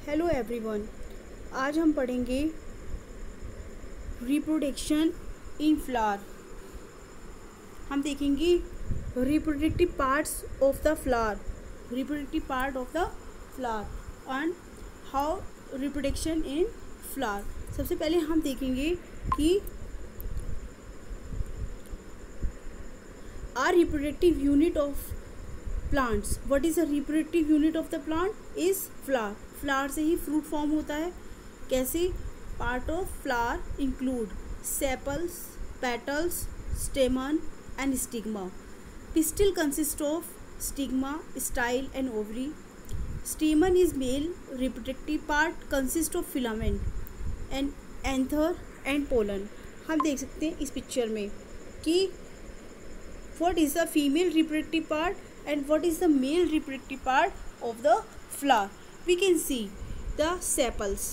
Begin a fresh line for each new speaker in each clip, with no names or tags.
Hello everyone. आज हम पढ़ेंगे रिप्रोडक्शन इन फ्लावर। हम देखेंगे reproductive parts of the flower, reproductive part of the flower and how reproduction in flower. सबसे पहले हम देखेंगे कि are reproductive unit of plants. What is the reproductive unit of the plant is flower. Flower से ही fruit form होता है। कैसे? Part of flower include sepals, petals, stamen and stigma. Pistil consist of stigma, style and ovary. Stamen is male reproductive part, consist of filament and anther and pollen. हम देख सकते हैं इस पिक्चर में कि what is the female reproductive part and what is the male reproductive part of the flower. We can see the sepals.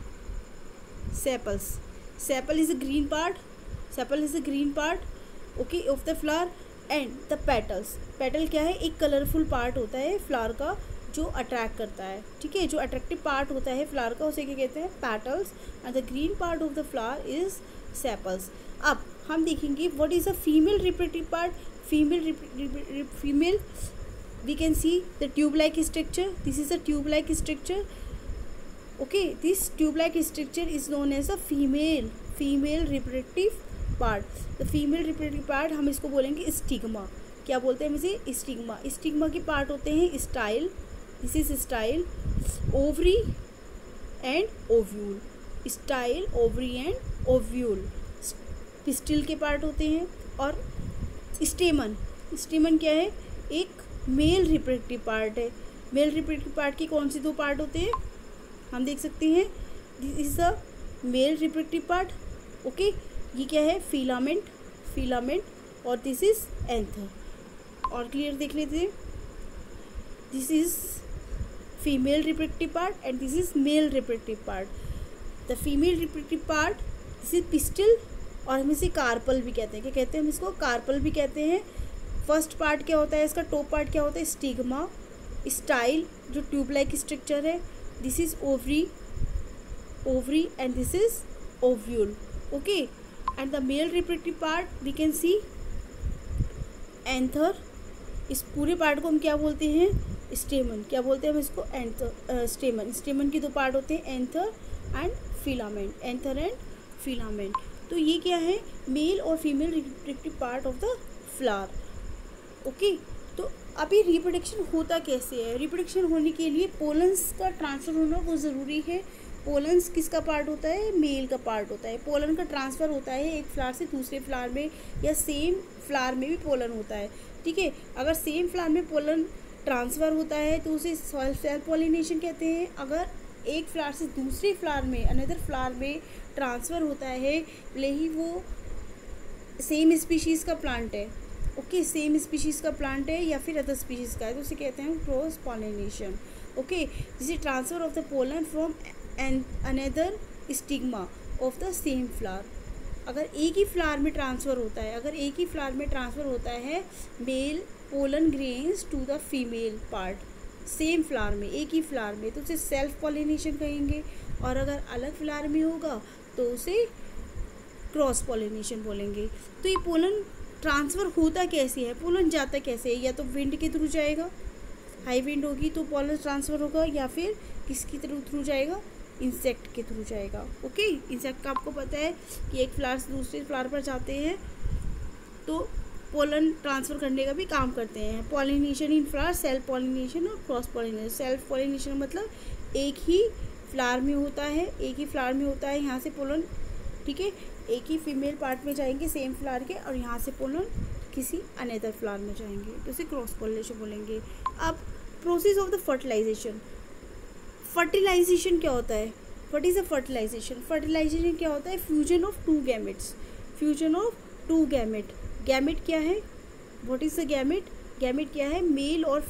Sepal is a green part. Sepal is a green part, okay, of the flower. And the petals. Petal क्या है? एक colourful part होता है flower का जो attract करता है, ठीक है, जो अट्रैक्टिव पार्ट होता है फ्लावर का, उसे क्या कहते हैं? Petals. And the green part of the flower is sepals. अब हम देखेंगे what is a female reproductive part. Female, we can see the tube-like structure. This is a tube-like structure. Okay, this tube-like structure is known as a female reproductive part. The female reproductive part हम इसको बोलेंगे stigma. क्या बोलते हैं हम इसे? Stigma. Stigma के part होते हैं style, this is style, ovary and ovule. Style, ovary and ovule pistil के पार्ट होते हैं। और स्टेमन क्या है? एक मेल रिप्रोडक्टिव पार्ट है। मेल रिप्रोडक्टिव पार्ट की कौन सी दो पार्ट होते हैं? हम देख सकते हैं this is the male reproductive part, okay. ये क्या है? फिलामेंट और दिस इज एंथर। और क्लियर देख लेते हैं, this is female reproductive part and this is male reproductive part. The female reproductive part this is pistil और हम इसे कार्पल भी कहते हैं। क्या कहते हैं हम इसको? कार्पल भी कहते हैं। फर्स्ट पार्ट क्या होता है इसका? टॉप पार्ट क्या होता है? स्टिग्मा। स्टाइल जो ट्यूब लाइक स्ट्रक्चर है, this is ovary and this is ovule, okay. And the male reproductive part we can see anther. इस पूरे पार्ट को हम क्या बोलते हैं? स्टेमन। क्या बोलते हैं हम इसको? एंथर, स्टेमन। स्टेमन की दो पार्ट होते हैं anther and filament, anther and filament. तो ये क्या है? मेल और female reproductive part of the flower, okay. तो अभी रिप्रोडक्शन होता कैसे है? रिप्रोडक्शन होने के लिए पोलन्स का ट्रांसफ़र होना बहुत ज़रूरी है। पोलन्स किसका पार्ट होता है? मेल का पार्ट होता है। पोलन का ट्रांसफ़र होता है एक फ्लावर से दूसरे फ्लावर में, या सेम फ्लावर में भी पोलन होता है, ठीक है। अगर सेम फ्लावर में पोलन ट्रांसफ़र होता है तो उसे सेल्फ पॉलिनेशन कहते हैं। अगर एक फ्लावर से दूसरे फ्लावर में, अनदर फ्लावर में ट्रांसफ़र होता है, भले ही वो सेम स्पीशीज़ का प्लांट है, ओके, सेम स्पीशीज़ का प्लांट है या फिर अदर स्पीशीज़ का है, तो उसे कहते हैं क्रॉस पॉलिनेशन, ओके। जिसे transfer of the pollen from an another stigma of the same flower. अगर एक ही फ्लावर में ट्रांसफ़र होता है male pollen grains to the female part, same flower में, एक ही फ्लावर में, तो उसे सेल्फ पॉलिनेशन कहेंगे। और अगर अलग फ्लावर में होगा तो उसे क्रॉस पॉलिनेशन बोलेंगे। तो ये पोलन ट्रांसफ़र होता कैसे है? पोलन जाता कैसे है? या तो विंड के थ्रू जाएगा, हाई विंड होगी तो पोलन ट्रांसफ़र होगा, या फिर किसकी थ्रू जाएगा? इंसेक्ट के थ्रू जाएगा, ओके। इंसेक्ट का आपको पता है कि एक फ्लावर से दूसरे फ्लावर पर जाते हैं तो पोलन ट्रांसफ़र करने का भी काम करते हैं। Pollination in flower, self pollination और क्रॉस पॉलिनेशन। सेल्फ पॉलिनेशन मतलब एक ही फ्लावर में होता है, यहाँ से पोलन, ठीक है, एक ही फीमेल पार्ट में जाएंगे सेम फ्लावर के, और यहाँ से पोलन किसी अनदर फ्लावर में जाएंगे, तो इसे क्रॉस पॉलिनेशन बोलेंगे। अब process of the fertilization. Fertilization क्या होता है? What is a fertilization? Fertilization क्या होता है? Fusion of two gametes. Gamete क्या है? What is the gamete? Gamete क्या है? मेल और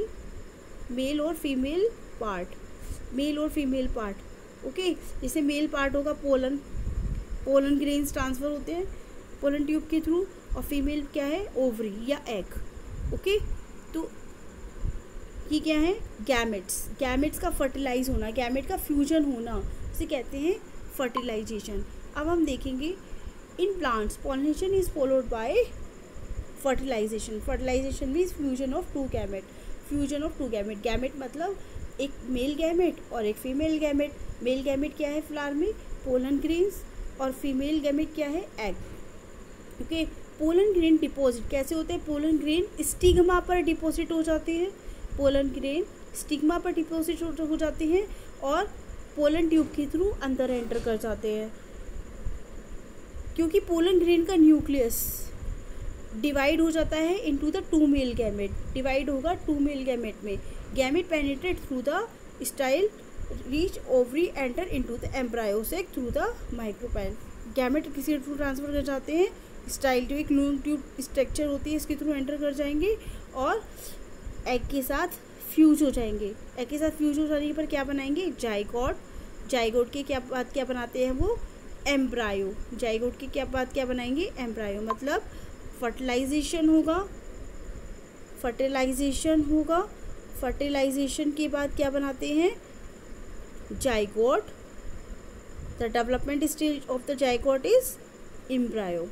फीमेल पार्ट, ओके। जैसे मेल पार्ट होगा पोलन ग्रेन्स ट्रांसफ़र होते हैं पोलन ट्यूब के थ्रू, और फीमेल क्या है? ओवरी या एग, ओके। तो ये क्या है, गैमेट्स। गैमेट्स का फर्टिलाइज होना, गैमेट का फ्यूजन होना, उसे कहते हैं फर्टिलाइजेशन। अब हम देखेंगे in plants pollination is followed by fertilization. Fertilization means fusion of two gamete, fusion of two gamete. Gamete मतलब एक मेल गैमेट और एक फीमेल गैमेट। मेल गैमेट क्या है फ्लावर में, पोलन ग्रेन्स, और फीमेल गैमेट क्या है, egg. Okay, pollen grain deposit कैसे होते हैं, पोलन ग्रेन स्टिग्मा पर डिपॉजिट हो जाते हैं, पोलन ग्रेन स्टिग्मा पर डिपॉजिट हो जाते हैं और पोलन ट्यूब के थ्रू अंदर एंटर कर जाते हैं। क्योंकि पोलन ग्रेन का न्यूक्लियस डिवाइड हो जाता है into the two male gamete, divide होगा टू मेल गैमेट में। Gamete penetrate through the style reach ovary enter into the embryo sac through the micropyle. Gamete किसी थ्रू ट्रांसफर कर जाते हैं, स्टाइल जो एक लून ट्यूब स्ट्रक्चर होती है इसके थ्रू एंटर कर जाएंगे और एग के साथ फ्यूज हो जाएंगे। एग के साथ फ्यूज हो जाने पर क्या बनाएंगे, जाइगोट। जाइगोट के क्या बनाते हैं वो, एम्ब्रायो। जाइगोट के बाद क्या बनाएंगे, एम्ब्रायो। मतलब फर्टिलाइजेशन होगा, फर्टिलाइजेशन होगा, फर्टिलाइजेशन के बाद क्या बनाते हैं, zygote. The development stage of the zygote is embryo.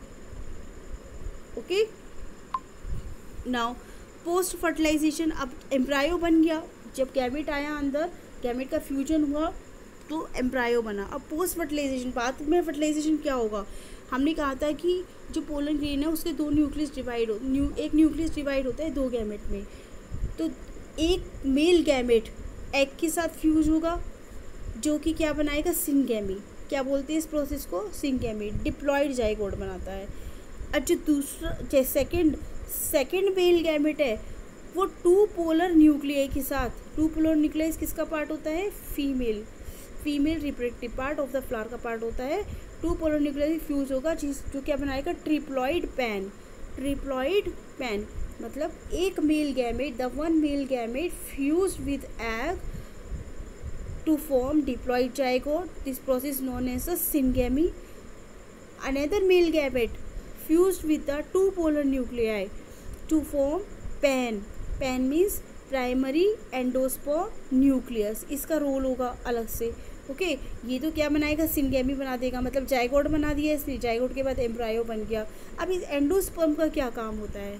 Okay, now post fertilization. अब एम्ब्रायो बन गया, जब गैमेट आया अंदर, गैमेट का फ्यूजन हुआ तो एम्ब्रायो बना। अब पोस्ट फर्टिलाइजेशन, बाद में फर्टिलाइजेशन क्या होगा, हमने कहा था कि जो पोलन ग्रेन है उसके दो न्यूक्लियस डिवाइड एक न्यूक्लियस डिवाइड होता है दो गैमेट में। तो एक मेल गैमेट एग के साथ फ्यूज होगा जो कि क्या बनाएगा, सिंगैमी। क्या बोलते हैं इस प्रोसेस को, सिंगैमी। डिप्लॉयड जाइगोट बनाता है। और जो दूसरा सेकेंड मेल गैमेट है वो टू पोलर न्यूक्लियाई के साथ, टू पोलर न्यूक्लियाई किसका पार्ट होता है, female reproductive part of the flower का पार्ट होता है। टू पोलर न्यूक्लियाई फ्यूज होगा जो क्या बनाएगा, ट्रिप्लॉइड पैन। ट्रिप्लॉइड पैन मतलब एक male gamete, the one male gamete fuse with egg to form diploid zygote. This process known as a syngamy. Another male gamete fused with the two polar nuclei to form pan. Pan means primary endosperm nucleus. इसका role होगा अलग से। Okay, ये तो क्या बनाएगा, syngamy बना देगा। मतलब जाइगोट बना दिया इसने, जाइगोट के बाद एम्ब्रायो बन गया। अब इस एंडोस्पर्म का क्या काम होता है,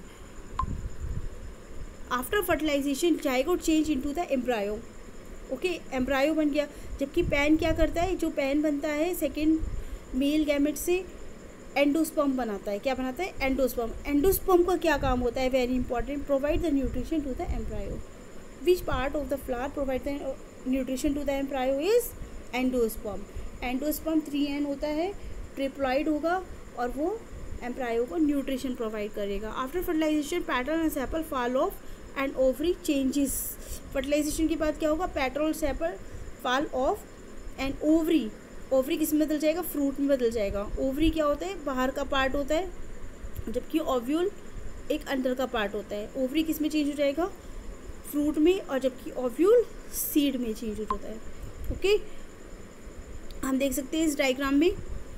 after fertilization zygote change into the embryo. Okay, embryo बन गया। जबकि पैन क्या करता है, जो पैन बनता है सेकेंड मेल गैमेट से एंडोस्पर्म बनाता है। क्या बनाता है, एंडोस्पर्म। एंडोस्पर्म का क्या काम होता है, very important, provide the nutrition to the embryo. Which part of the flower provide the nutrition to the embryo is endosperm. Endosperm 3N होता है, ट्रिप्लॉइड होगा और वो एम्ब्रायो को न्यूट्रिशन प्रोवाइड करेगा। After fertilization petal and sepal fall off and ovary changes. Fertilization के बाद क्या होगा, पैटर्न और sepal fall off and ovary. Ovary किस में बदल जाएगा, फ्रूट में बदल जाएगा। ओवरी क्या होता है, बाहर का पार्ट होता है, जबकि ओव्यूल एक अंदर का पार्ट होता है। ओवरी किस में चेंज हो जाएगा, फ्रूट में, और जबकि ओव्यूल सीड में चेंज हो जाता है। ओके, हम देख सकते हैं इस डायग्राम में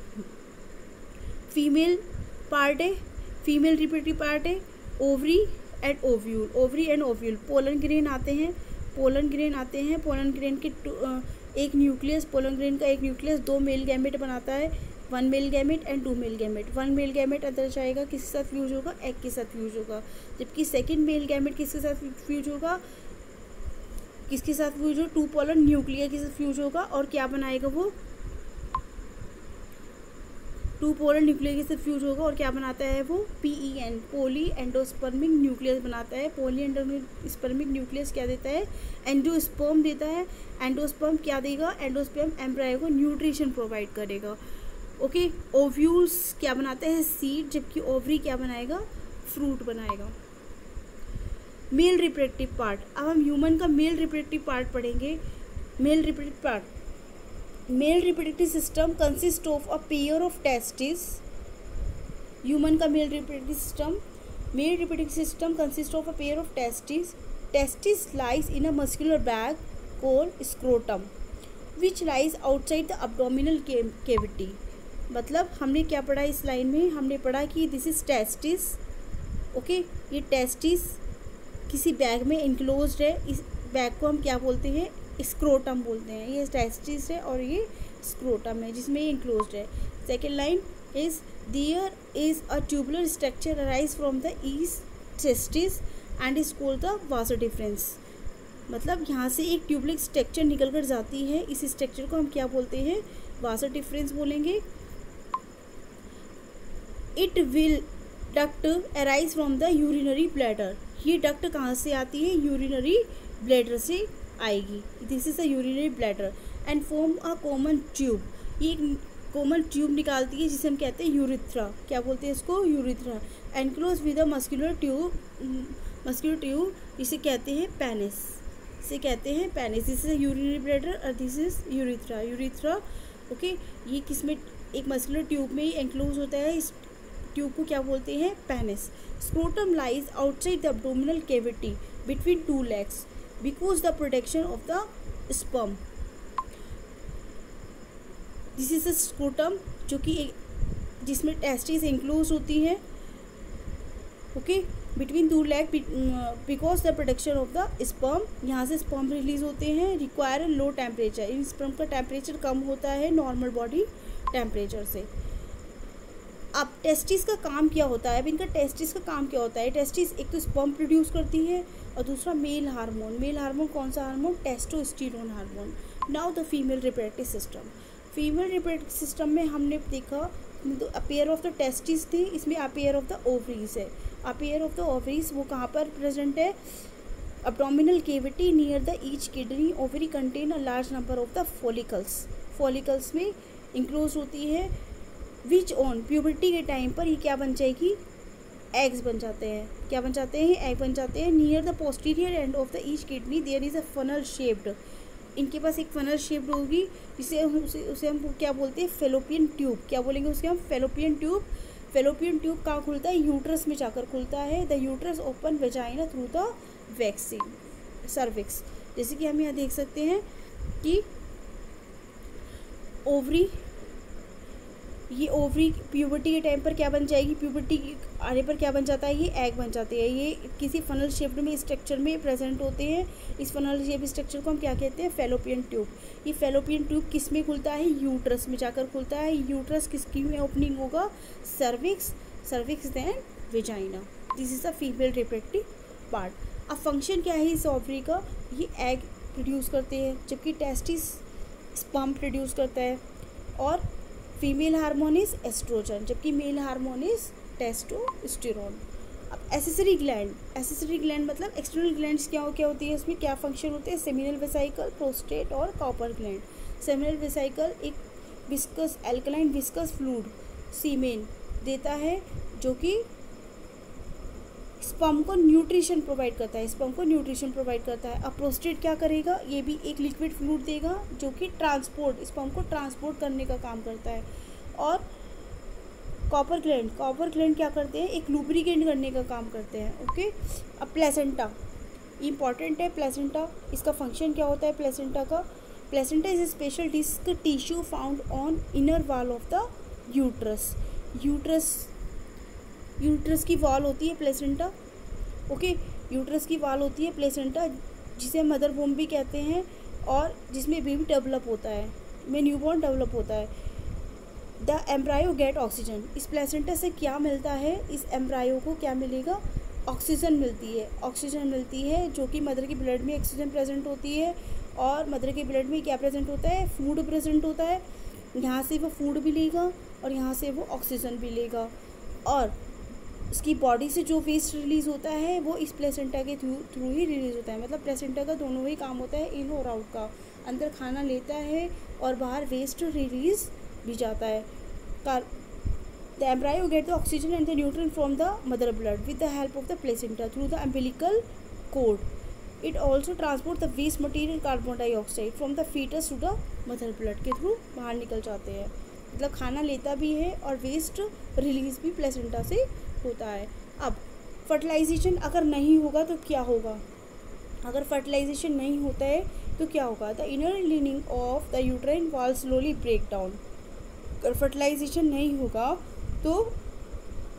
फीमेल पार्ट है, फीमेल रिप्रोडक्टिव पार्ट है, ovary and ovule. Ovary and ovule, pollen grain आते हैं, पोलन ग्रेन आते हैं। पोलन ग्रेन के एक न्यूक्लियस, पोलन ग्रेन का एक न्यूक्लियस दो मेल गैमेट बनाता है, one male gamete and two male gamete. One male gamete अंदर जाएगा, किसके साथ फ्यूज होगा, एग के साथ फ्यूज होगा। जबकि सेकेंड मेल गैमेट किसके साथ फ्यूज होगा, किसके साथ फ्यूज हो, टू पोलर न्यूक्लिया के साथ फ्यूज होगा और क्या बनाएगा वो, टू पोलर न्यूक्लिया के साथ फ्यूज होगा और क्या बनाता है वो, PEN, पोली एंडोस्पर्मिक न्यूक्लियस बनाता है। पोली एंडोस्पर्मिक न्यूक्लियस क्या देता है, एंडोस्पर्म देता है। एंडोस्पर्म क्या देगा, एंडोस्पर्म एम्ब्रायो को न्यूट्रिशन प्रोवाइड करेगा। ओके, ओव्यूल्स क्या बनाते हैं, सीड, जबकि ओवरी क्या बनाएगा, फ्रूट बनाएगा। मेल रिप्रोडक्टिव पार्ट, अब हम ह्यूमन का मेल रिप्रोडक्टिव पार्ट पढ़ेंगे। Male reproductive part, male reproductive system consist of a pair of testis. Human का male reproductive system consist of a pair of testis. Testis lies in a muscular bag called scrotum which lies outside the abdominal cavity. मतलब हमने क्या पढ़ा इस line में, हमने पढ़ा कि दिस इज टेस्टिस। ओके, ये टेस्टिस किसी बैग में इनक्लोज्ड है, इस बैग को हम क्या बोलते हैं, स्क्रोटम बोलते हैं। ये टेस्टिस है और ये स्क्रोटम है जिसमें ये इनक्लोज्ड है। Second line is there is a tubular structure arise from the each testis and is called the vasa deferens. मतलब यहाँ से एक ट्यूबुलर स्ट्रक्चर निकल कर जाती है, इस स्ट्रक्चर को हम क्या बोलते हैं, वासा डिफरेंस बोलेंगे। It will duct arise from the urinary bladder. ये डक्ट कहाँ से आती है, यूरिनरी ब्लैडर से आएगी। This is a urinary bladder and form a common tube. ये एक कॉमन ट्यूब निकालती है जिसे हम कहते हैं यूरिथ्रा। क्या बोलते हैं इसको, urethra. Enclose with a muscular tube जिसे कहते हैं पेनिस, इसे कहते हैं penis. This is a urinary bladder और दिस इज यूरिथ्रा। ओके, ये किसमें, एक मस्कुलर ट्यूब में ही एनक्लोज होता है। इस ट्यूब को क्या बोलते हैं, penis. Scrotum lies outside the abdominal cavity between two legs because the protection of the sperm. This is a scrotum जो कि जिसमें टेस्टिस इंक्लोज होती है। Okay, between two leg because the protection of the sperm. यहाँ से sperm release होते हैं। Require low temperature, इन स्पर्म का टेम्परेचर कम होता है नॉर्मल बॉडी टेम्परेचर से। अब टेस्टिस का काम क्या होता है, अब इनका टेस्टिस का काम क्या होता है। टेस्टिस एक तो स्पर्म प्रोड्यूस करती है और दूसरा मेल हार्मोन। मेल हार्मोन कौन सा hormone, testosterone hormone. Now the female reproductive system. फीमेल रिप्रोडक्टिव सिस्टम में हमने देखा तो अपेयर ऑफ द टेस्टिस थी, इसमें अपेयर ऑफ द ओवरीज है। अपेयर ऑफ द ओवरीज वो कहाँ पर प्रेजेंट है, abdominal cavity near the each kidney. ovary contain a large number of the follicles में इंक्लोज होती है। विच ऑन प्यूबर्टी के टाइम पर ये क्या बन जाएगी, एग्स बन जाते हैं। क्या बन जाते हैं, एग बन जाते हैं। Near the posterior end of the each kidney there is a funnel shaped, इनके पास एक फनल शेप्ड होगी जिसे उसे हम क्या बोलते हैं, फेलोपियन ट्यूब। क्या बोलेंगे उसके हम, फेलोपियन ट्यूब। फेलोपियन ट्यूब कहाँ खुलता है, यूट्रस में जाकर खुलता है। The uterus open vagina through the vaccine cervix. जैसे कि हम यहाँ देख सकते हैं कि ओवरी, ये ओवरी प्यूबर्टी के टाइम पर क्या बन जाएगी, प्यूबर्टी आने पर क्या बन जाता है, ये एग बन जाते हैं। ये किसी फनल शेप्ड में स्ट्रक्चर में प्रेजेंट होते हैं। इस फनल शेप स्ट्रक्चर को हम क्या कहते हैं, फेलोपियन ट्यूब। ये फेलोपियन ट्यूब किस में खुलता है, यूट्रस में जाकर खुलता है। यूट्रस किसकी में ओपनिंग होगा, cervix then vagina. This is a female reproductive part. अब फंक्शन क्या है इस ओवरी का, ये एग प्रोड्यूस करते हैं जबकि टेस्टिस स्पर्म प्रोड्यूस करता है। और फीमेल हार्मोन इज एस्ट्रोजन जबकि मेल हार्मोन इज टेस्टोस्टेरोन। अब एसेसरी ग्लैंड मतलब एक्सटर्नल ग्लैंड्स क्या होती है, इसमें क्या फंक्शन होते हैं, सेमिनल वेसिकल, प्रोस्टेट और कॉपर ग्लैंड। सेमिनल वेसिकल एक viscous alkaline viscous fluid semen देता है जो कि स्पर्म को न्यूट्रिशन प्रोवाइड करता है। अब प्रोस्टेट क्या करेगा, ये भी एक लिक्विड फ्लूइड देगा जो कि स्पर्म को ट्रांसपोर्ट करने का काम करता है। और कॉपर ग्लैंड क्या करते हैं, एक लुब्रिकेट करने का काम करते हैं। ओके, अब प्लेसेंटा इंपॉर्टेंट है। प्लेसेंटा, इसका फंक्शन क्या होता है प्लेसेंटा का, placenta is a special disc tissue found on inner wall of the uterus की वॉल होती है प्लेसेंटा। ओके, यूट्रस की वॉल होती है प्लेसेंटा जिसे मदर वोम भी कहते हैं और जिसमें बेबी डेवलप होता है, में न्यूबॉर्न डेवलप होता है। द एम्ब्रायो गेट ऑक्सीजन, इस प्लेसेंटा से क्या मिलता है, इस एम्ब्रायो को क्या मिलेगा, ऑक्सीजन मिलती है जो कि मदर के ब्लड में ऑक्सीजन प्रेजेंट होती है। और मदर के ब्लड में क्या प्रेजेंट होता है, फूड प्रेजेंट होता है। यहाँ से वो फूड भी लेगा और यहाँ से वो ऑक्सीजन भी लेगा। और इसकी बॉडी से जो वेस्ट रिलीज़ होता है वो इस प्लेसेंटा के थ्रू ही रिलीज़ होता है। मतलब प्लेसेंटा का दोनों ही काम होता है, इन और आउट का। अंदर खाना लेता है और बाहर वेस्ट रिलीज़ भी जाता है। The embryo get the oxygen and the nutrient from the mother blood with the help of the placenta through the umbilical cord. It also transport the waste material carbon dioxide from the foetus to the mother blood के through बाहर निकल जाते हैं। मतलब खाना लेता भी है और वेस्ट रिलीज़ भी प्लेसेंटा से होता है। अब फर्टिलाइजेशन अगर नहीं होगा तो क्या होगा, अगर फर्टिलाइजेशन नहीं होता है तो क्या होगा, the inner lining of the uterine wall slowly break down. अगर फर्टिलाइजेशन नहीं होगा तो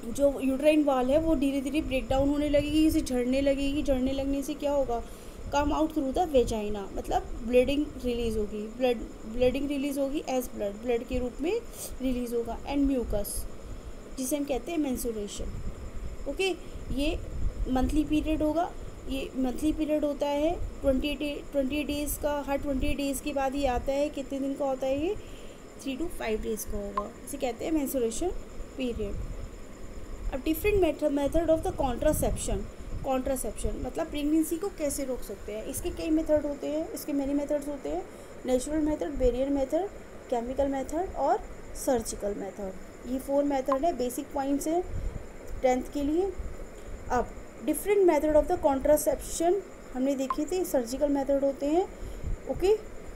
जो यूट्राइन वाल है वो धीरे धीरे ब्रेक डाउन होने लगेगी, इसे झड़ने लगेगी। झड़ने लगने से क्या होगा, come out through the vagina, मतलब ब्लीडिंग रिलीज होगी, ब्लीडिंग रिलीज होगी एज ब्लड के रूप में रिलीज होगा। एंड म्यूकस, जिसे हम कहते हैं मेंस्ट्रुएशन। ओके, ये मंथली पीरियड होगा, ये मंथली पीरियड होता है 28 डेज़ का। हर 28 डेज़ के बाद ये आता है। कितने दिन का होता है ये, 3 to 5 डेज़ का होगा। इसे कहते हैं मेंस्ट्रुएशन पीरियड। अब different method of the contraception मतलब प्रेगनेंसी को कैसे रोक सकते हैं। इसके कई मेथड होते हैं, इसके मेनी मेथड्स होते हैं। Natural method, barrier method, chemical method और सर्जिकल मेथड। ये 4 मेथड है, बेसिक पॉइंट्स हैं 10th के लिए। अब different method of the contraception हमने देखे थे, सर्जिकल मेथड होते हैं। ओके,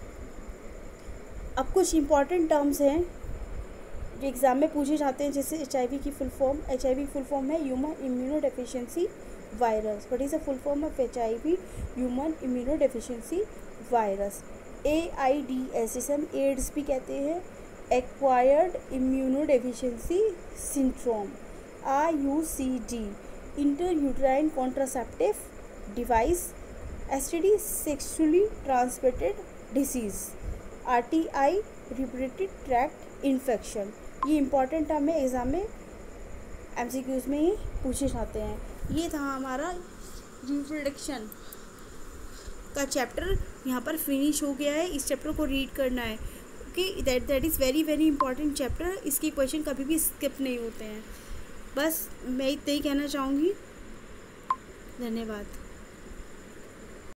अब कुछ इंपॉर्टेंट टर्म्स हैं जो एग्ज़ाम में पूछे जाते हैं, जैसे HIV की full form. HIV full form है human immunodeficiency virus. What is the full form of HIV? Human immunodeficiency virus. AIDS, जिसे हम एड्स भी कहते हैं, acquired immunodeficiency syndrome. IUCD, intrauterine contraceptive device. STD, sexually transmitted disease. RTI, reproductive tract infection. ये important term है, exam में MCQs में ही पूछे जाते हैं। ये था हमारा रिप्रोडक्शन का चैप्टर, यहाँ पर फिनिश हो गया है। इस चैप्टर को रीड करना है। Okay, that is very very important chapter. इसके क्वेश्चन कभी भी स्किप नहीं होते हैं। बस मैं इतना ही कहना चाहूँगी। धन्यवाद।